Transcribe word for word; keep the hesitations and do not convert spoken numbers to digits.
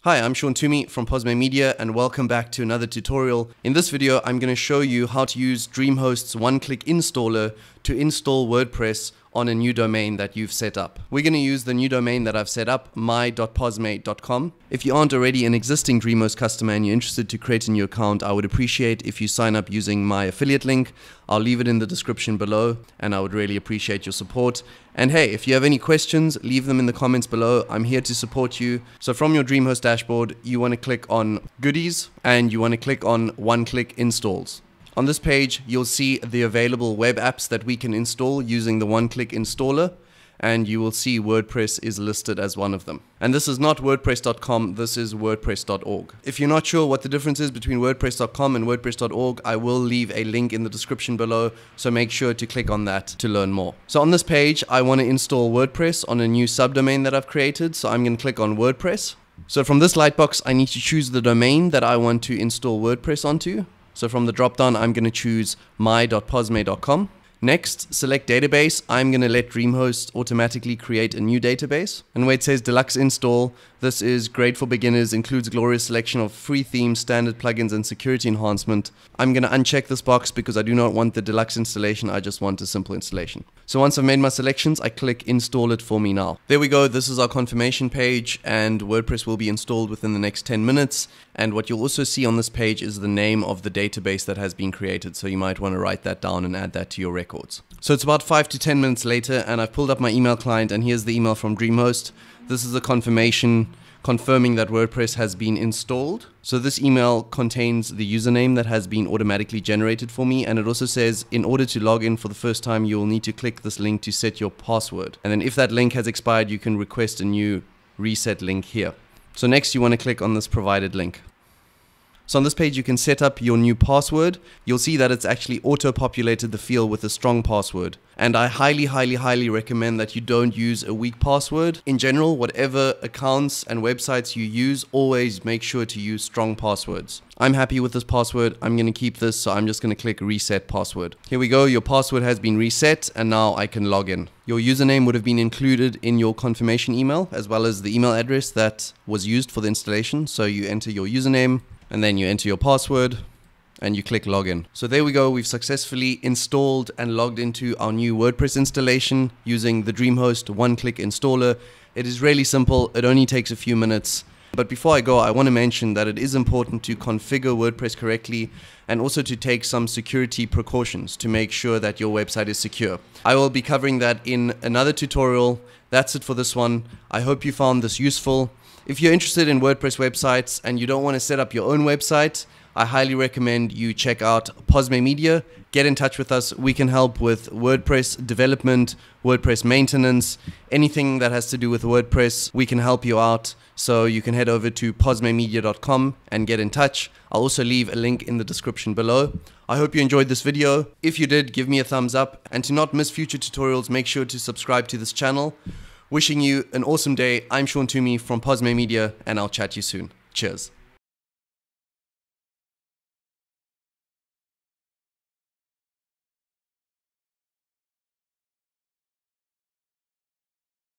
Hi, I'm Sean Toomey from Posme Media and welcome back to another tutorial. In this video, I'm going to show you how to use DreamHost's one-click installer to install WordPress on a new domain that you've set up. We're going to use the new domain that I've set up, my dot posme dot com. If you aren't already an existing DreamHost customer and you're interested to create a new account, I would appreciate if you sign up using my affiliate link. I'll leave it in the description below and I would really appreciate your support. And hey, if you have any questions, leave them in the comments below. I'm here to support you. So from your DreamHost dashboard, you want to click on Goodies and you want to click on One-Click Installs. On this page, you'll see the available web apps that we can install using the one-click installer, and you will see WordPress is listed as one of them. And this is not WordPress dot com, this is WordPress dot org. If you're not sure what the difference is between WordPress dot com and WordPress dot org, I will leave a link in the description below, so make sure to click on that to learn more. So on this page, I want to install WordPress on a new subdomain that I've created, so I'm going to click on WordPress. So from this lightbox, I need to choose the domain that I want to install WordPress onto. So from the drop-down, I'm going to choose my dot posme dot com. Next, select database. I'm going to let DreamHost automatically create a new database. And where it says deluxe install, this is great for beginners, includes a glorious selection of free themes, standard plugins, and security enhancement. I'm going to uncheck this box because I do not want the deluxe installation. I just want a simple installation. So once I've made my selections, I click install it for me now. There we go. This is our confirmation page and WordPress will be installed within the next ten minutes. And what you'll also see on this page is the name of the database that has been created. So you might want to write that down and add that to your records. So it's about five to ten minutes later and I've pulled up my email client and here's the email from DreamHost. This is a confirmation confirming that WordPress has been installed. So this email contains the username that has been automatically generated for me, and it also says in order to log in for the first time you will need to click this link to set your password, and then if that link has expired you can request a new reset link here. So next you want to click on this provided link. So on this page you can set up your new password. You'll see that it's actually auto-populated the field with a strong password. And I highly, highly, highly recommend that you don't use a weak password. In general, whatever accounts and websites you use, always make sure to use strong passwords. I'm happy with this password. I'm going to keep this, so I'm just going to click reset password. Here we go. Your password has been reset and now I can log in. Your username would have been included in your confirmation email as well as the email address that was used for the installation. So you enter your username, and then you enter your password and you click login. So there we go, we've successfully installed and logged into our new WordPress installation using the DreamHost one-click installer. It is really simple, it only takes a few minutes. But before I go, I want to mention that it is important to configure WordPress correctly and also to take some security precautions to make sure that your website is secure. I will be covering that in another tutorial. That's it for this one. I hope you found this useful. If you're interested in WordPress websites and you don't want to set up your own website, I highly recommend you check out Posme Media. Get in touch with us. We can help with WordPress development, WordPress maintenance, anything that has to do with WordPress. We can help you out. So you can head over to posme media dot com and get in touch. I'll also leave a link in the description below. I hope you enjoyed this video. If you did, give me a thumbs up. And to not miss future tutorials, make sure to subscribe to this channel. Wishing you an awesome day. I'm Sean Toomey from Posme Media and I'll chat to you soon. Cheers.